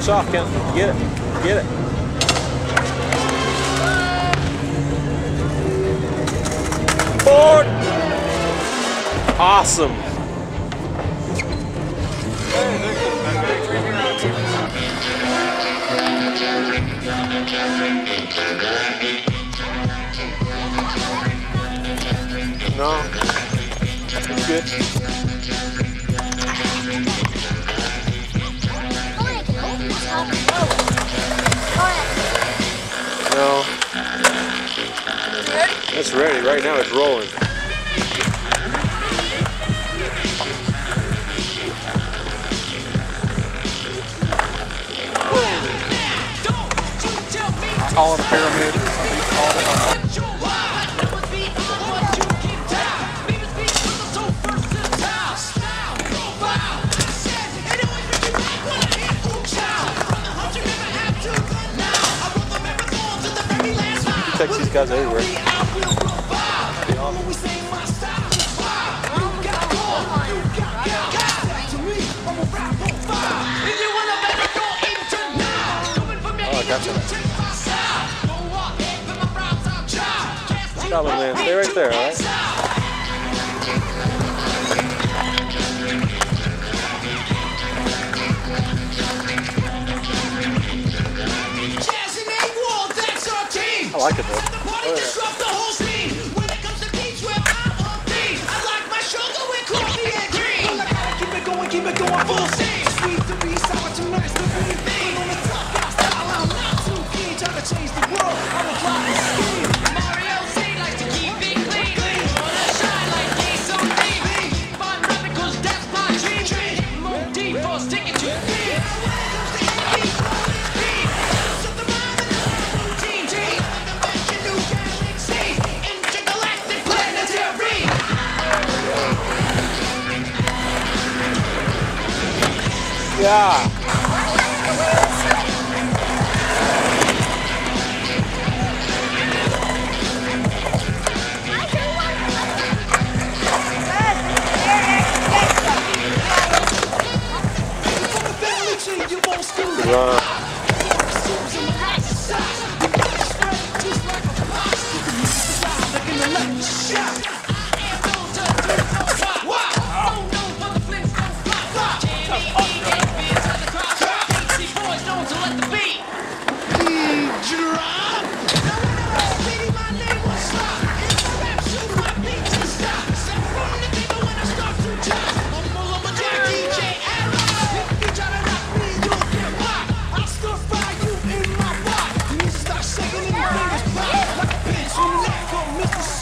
Finish off, Ken. Get it. Get it. Forward. Awesome. No. It's good. No. It's ready. Right now it's rolling. Call it a pyramid. He takes these guys everywhere. Oh, I got you. Stop it, man. Stay right there, all right? I like it though. Keep it going full steam. Sweet to be sour too nice to be. On the top, got style out loud. Too keen, trying to change the world. I'm a flying scheme. Mario C likes to keep it clean. Wanna shine like he's so deep. Find rapping 'cause that's my dream. More deep for sticking to the beat. So the rhyme and the routine. Invention new galaxies. Intergalactic planetary. Yeah. Mr.